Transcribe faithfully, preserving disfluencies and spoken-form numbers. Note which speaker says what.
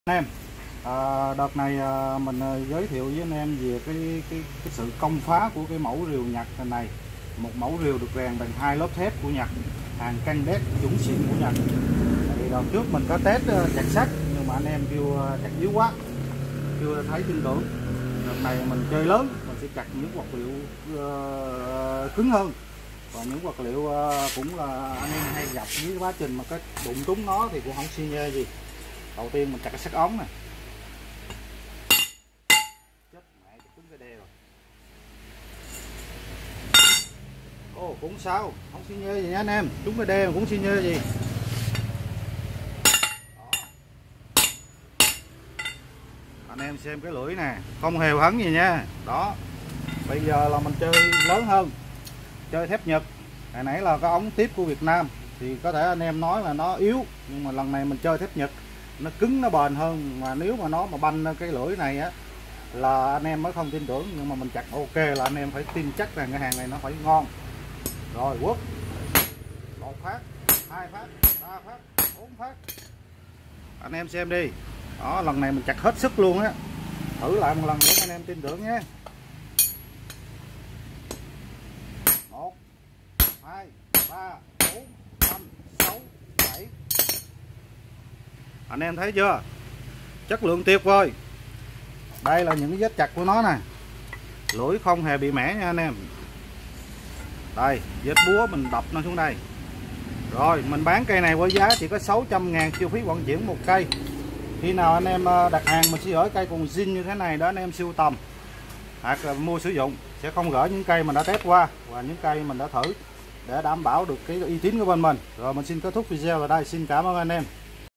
Speaker 1: Anh em, à, đợt này à, mình à, giới thiệu với anh em về cái, cái cái sự công phá của cái mẫu rìu Nhật này. Một mẫu rìu được rèn bằng hai lớp thép của Nhật, hàng căng đét chuẩn xịn của Nhật. Thì đợt trước mình có test uh, chặt sắt nhưng mà anh em kêu uh, chặt yếu quá, chưa thấy tin tưởng. Đợt này mình chơi lớn, mình sẽ chặt những vật liệu uh, cứng hơn, và những vật liệu uh, cũng là anh em hay gặp với quá trình mà cái đụng trúng nó thì cũng không xi nhê gì. Đầu tiên mình chặt cái sắt ống này. Chết mẹ trúng cái đè rồi. Ô cũng sao, không xi nhê gì nha anh em, trúng cái đè mà cũng xi nhê gì. Đó. Anh em xem cái lưỡi nè, không hề hấn gì nha. Đó. Bây giờ là mình chơi lớn hơn, chơi thép Nhật. Hồi nãy là cái ống tiếp của Việt Nam thì có thể anh em nói là nó yếu, nhưng mà lần này mình chơi thép Nhật nó cứng, nó bền hơn. Mà nếu mà nó mà banh cái lưỡi này á là anh em mới không tin tưởng, nhưng mà mình chặt ok là anh em phải tin chắc rằng cái hàng này nó phải ngon. Rồi quất một phát, hai phát, ba phát, bốn phát, anh em xem đi. Đó, lần này mình chặt hết sức luôn á, thử lại một lần để anh em tin tưởng nhé. Một, hai, ba, bốn, năm, sáu, bảy. Anh em thấy chưa, chất lượng tuyệt vời. Đây là những cái vết chặt của nó nè, lưỡi không hề bị mẻ nha anh em. Đây vết búa mình đập nó xuống đây. Rồi mình bán cây này với giá chỉ có sáu trăm ngàn chi phí vận chuyển một cây. Khi nào anh em đặt hàng mình sẽ gửi cây còn zin như thế này đó anh em sưu tầm hoặc là mua sử dụng, sẽ không gửi những cây mình đã test qua và những cây mình đã thử để đảm bảo được cái uy tín của bên mình. Rồi mình xin kết thúc video ở đây, xin cảm ơn anh em.